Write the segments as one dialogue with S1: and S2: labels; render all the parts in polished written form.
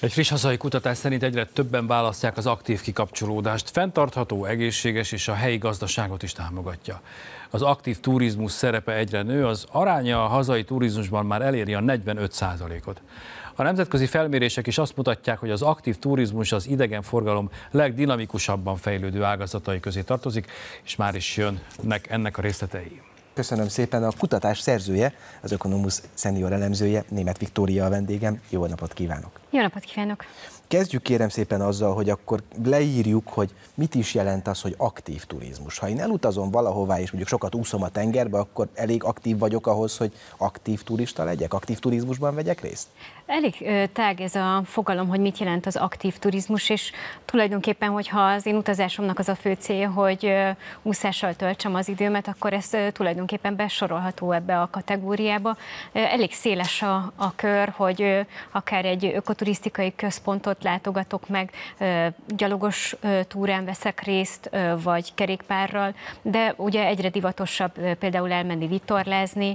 S1: Egy friss hazai kutatás szerint egyre többen választják az aktív kikapcsolódást, fenntartható, egészséges és a helyi gazdaságot is támogatja. Az aktív turizmus szerepe egyre nő, az aránya a hazai turizmusban már eléri a 45%-ot. A nemzetközi felmérések is azt mutatják, hogy az aktív turizmus az idegenforgalom legdinamikusabban fejlődő ágazatai közé tartozik, és már is jönnek ennek a részletei.
S2: Köszönöm szépen, a kutatás szerzője, az Ökonomusz szenior elemzője, Németh Viktória a vendégem. Jó napot kívánok!
S3: Jó napot kívánok!
S2: Kezdjük kérem szépen azzal, hogy akkor leírjuk, hogy mit is jelent az, hogy aktív turizmus. Ha én elutazom valahová, és mondjuk sokat úszom a tengerbe, akkor elég aktív vagyok ahhoz, hogy aktív turista legyek, aktív turizmusban vegyek részt?
S3: Elég tág ez a fogalom, hogy mit jelent az aktív turizmus, és tulajdonképpen, hogyha az én utazásomnak az a fő célja, hogy úszással töltsem az időmet, akkor ez tulajdonképpen besorolható ebbe a kategóriába. Elég széles a kör, hogy akár egy ökoturisztikai központot látogatok meg, gyalogos túrán veszek részt, vagy kerékpárral, de ugye egyre divatosabb például elmenni vitorlázni.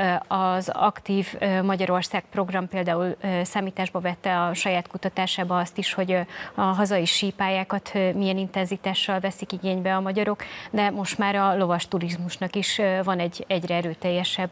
S3: Az aktív Magyarország program például számításba vette a saját kutatásába azt is, hogy a hazai sípályákat milyen intenzitással veszik igénybe a magyarok, de most már a lovas turizmusnak is van egy egyre erőteljesebb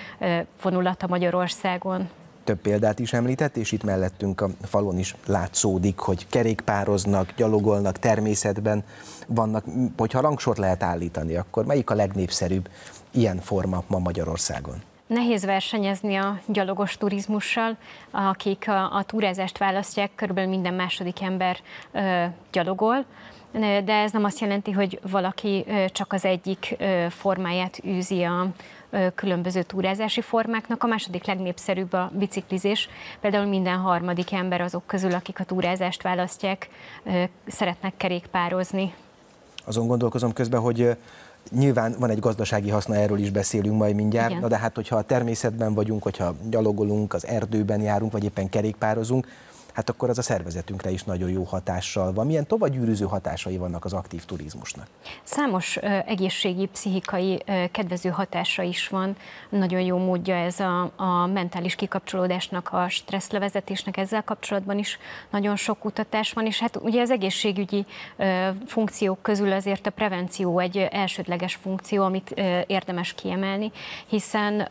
S3: vonulata Magyarországon.
S2: Több példát is említett, és itt mellettünk a falon is látszódik, hogy kerékpároznak, gyalogolnak, természetben vannak. Hogyha rangsort lehet állítani, akkor melyik a legnépszerűbb ilyen forma ma Magyarországon?
S3: Nehéz versenyezni a gyalogos turizmussal, akik a túrázást választják, körülbelül minden második ember gyalogol, de ez nem azt jelenti, hogy valaki csak az egyik formáját űzi a különböző túrázási formáknak. A második legnépszerűbb a biciklizés. Például minden harmadik ember azok közül, akik a túrázást választják, szeretnek kerékpározni.
S2: Azon gondolkozom közben, hogy nyilván van egy gazdasági haszna, erről is beszélünk majd mindjárt. Igen. Na de hát, hogyha a természetben vagyunk, hogyha gyalogolunk, az erdőben járunk, vagy éppen kerékpározunk, hát akkor az a szervezetünkre is nagyon jó hatással van. Milyen tovagyűrűző hatásai vannak az aktív turizmusnak?
S3: Számos egészségi, pszichikai kedvező hatása is van. Nagyon jó módja ez a mentális kikapcsolódásnak, a stresszlevezetésnek, ezzel kapcsolatban is nagyon sok kutatás van, és hát ugye az egészségügyi funkciók közül azért a prevenció egy elsődleges funkció, amit érdemes kiemelni, hiszen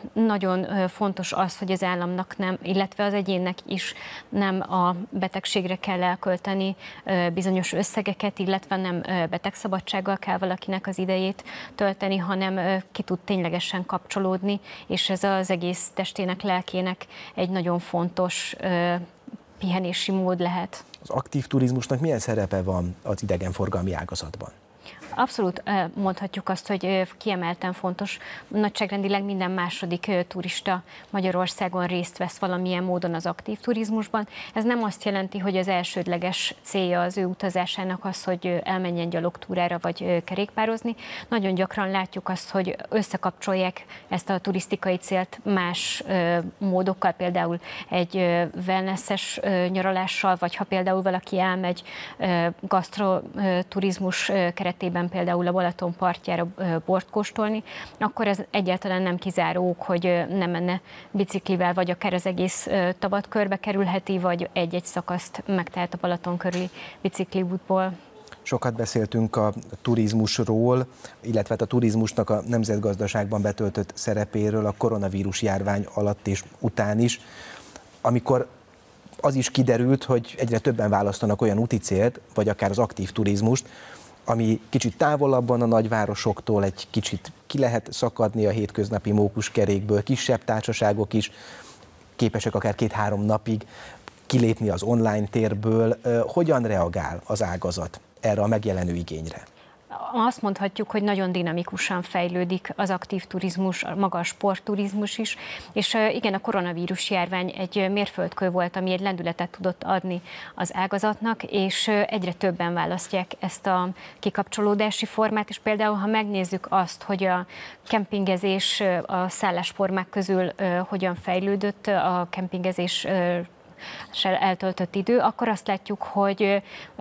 S3: nagyon fontos az, hogy az államnak nem, illetve az egyénnek is nem a betegségre kell elkölteni bizonyos összegeket, illetve nem betegszabadsággal kell valakinek az idejét tölteni, hanem ki tud ténylegesen kapcsolódni, és ez az egész testének, lelkének egy nagyon fontos pihenési mód lehet.
S2: Az aktív turizmusnak milyen szerepe van az idegenforgalmi ágazatban?
S3: Abszolút mondhatjuk azt, hogy kiemelten fontos. Nagyságrendileg minden második turista Magyarországon részt vesz valamilyen módon az aktív turizmusban. Ez nem azt jelenti, hogy az elsődleges célja az ő utazásának az, hogy elmenjen gyalogtúrára vagy kerékpározni. Nagyon gyakran látjuk azt, hogy összekapcsolják ezt a turisztikai célt más módokkal, például egy wellnesses nyaralással, vagy ha például valaki elmegy gasztroturizmus keretében például a Balaton partjára bort kóstolni, akkor ez egyáltalán nem kizáró ok, hogy nem menne biciklivel, vagy akár az egész tavat körbe kerülheti, vagy egy-egy szakaszt megtehet a Balaton körüli bicikliútból.
S2: Sokat beszéltünk a turizmusról, illetve a turizmusnak a nemzetgazdaságban betöltött szerepéről a koronavírus járvány alatt és után is, amikor az is kiderült, hogy egyre többen választanak olyan úti célt, vagy akár az aktív turizmust, ami kicsit távolabban a nagyvárosoktól, egy kicsit ki lehet szakadni a hétköznapi mókuskerékből, kisebb társaságok is képesek akár 2-3 napig kilépni az online térből. Hogyan reagál az ágazat erre a megjelenő igényre?
S3: Azt mondhatjuk, hogy nagyon dinamikusan fejlődik az aktív turizmus, maga a sportturizmus is, és igen, a koronavírus járvány egy mérföldkő volt, ami egy lendületet tudott adni az ágazatnak, és egyre többen választják ezt a kikapcsolódási formát, és például, ha megnézzük azt, hogy a kempingezés a szállásformák közül hogyan fejlődött, a kempingezés eltöltött idő, akkor azt látjuk, hogy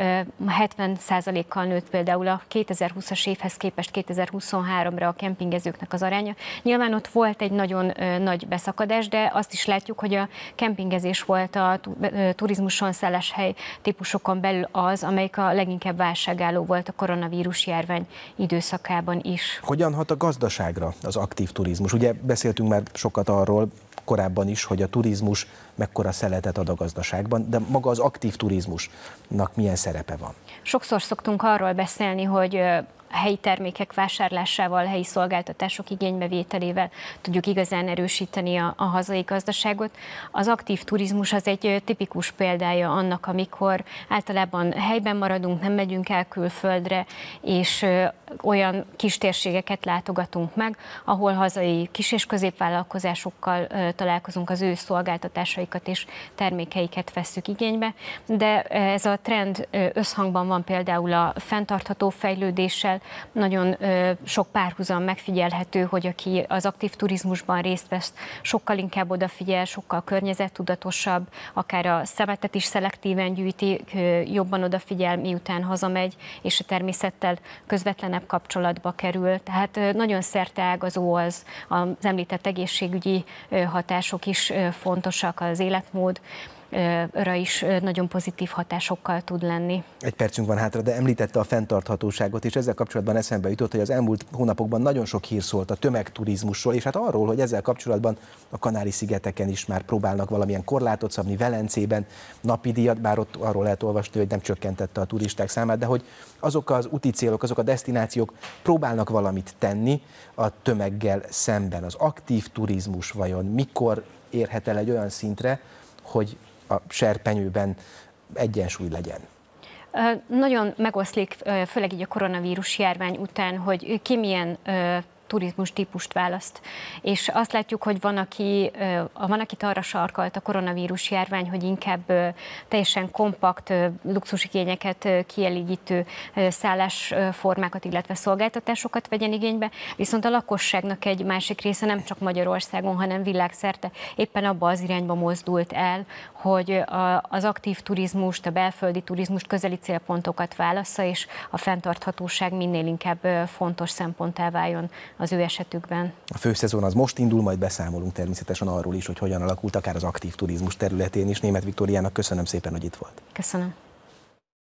S3: 70%-kal nőtt például a 2020-as évhez képest 2023-ra a kempingezőknek az aránya. Nyilván ott volt egy nagyon nagy beszakadás, de azt is látjuk, hogy a kempingezés volt a turizmuson, szálláshely típusokon belül az, amelyik a leginkább válságálló volt a koronavírus járvány időszakában is.
S2: Hogyan hat a gazdaságra az aktív turizmus? Ugye beszéltünk már sokat arról korábban is, hogy a turizmus mekkora szeletet ad a gazdaságban, de maga az aktív turizmusnak milyen szerepe van?
S3: Sokszor szoktunk arról beszélni, hogy helyi termékek vásárlásával, helyi szolgáltatások igénybevételével tudjuk igazán erősíteni a hazai gazdaságot. Az aktív turizmus az egy tipikus példája annak, amikor általában helyben maradunk, nem megyünk el külföldre, és olyan kis térségeket látogatunk meg, ahol hazai kis- és középvállalkozásokkal találkozunk, az ő szolgáltatásaikat és termékeiket vesszük igénybe, de ez a trend összhangban van például a fenntartható fejlődéssel. Nagyon sok párhuzam megfigyelhető, hogy aki az aktív turizmusban részt vesz, sokkal inkább odafigyel, sokkal környezettudatosabb, akár a szemetet is szelektíven gyűjti, jobban odafigyel, miután hazamegy, és a természettel közvetlenebb kapcsolatba kerül. Tehát nagyon szerteágazó az említett egészségügyi hatások is fontosak, az életmód is nagyon pozitív hatásokkal tud lenni.
S2: Egy percünk van hátra, de említette a fenntarthatóságot, és ezzel kapcsolatban eszembe jutott, hogy az elmúlt hónapokban nagyon sok hír szólt a tömegturizmusról, és hát arról, hogy ezzel kapcsolatban a Kanári-szigeteken is már próbálnak valamilyen korlátot szabni, Velencében napi díjat, bár ott arról lehet olvasni, hogy nem csökkentette a turisták számát, de hogy azok az úti célok, azok a desztinációk próbálnak valamit tenni a tömeggel szemben. Az aktív turizmus vajon mikor érhet el egy olyan szintre, hogy a serpenyőben egyensúly legyen?
S3: Nagyon megoszlik, főleg így a koronavírus járvány után, hogy ki milyen turizmus típust választ. És azt látjuk, hogy van, akit arra sarkalt a koronavírus járvány, hogy inkább teljesen kompakt, luxusigényeket kielégítő szállásformákat, illetve szolgáltatásokat vegyen igénybe, viszont a lakosságnak egy másik része nem csak Magyarországon, hanem világszerte éppen abba az irányba mozdult el, hogy az aktív turizmust, a belföldi turizmust, közeli célpontokat válassza, és a fenntarthatóság minél inkább fontos szemponttá váljon az ő esetükben.
S2: A főszezon az most indul, majd beszámolunk természetesen arról is, hogy hogyan alakult akár az aktív turizmus területén is. Németh Viktóriának köszönöm szépen, hogy itt volt.
S3: Köszönöm.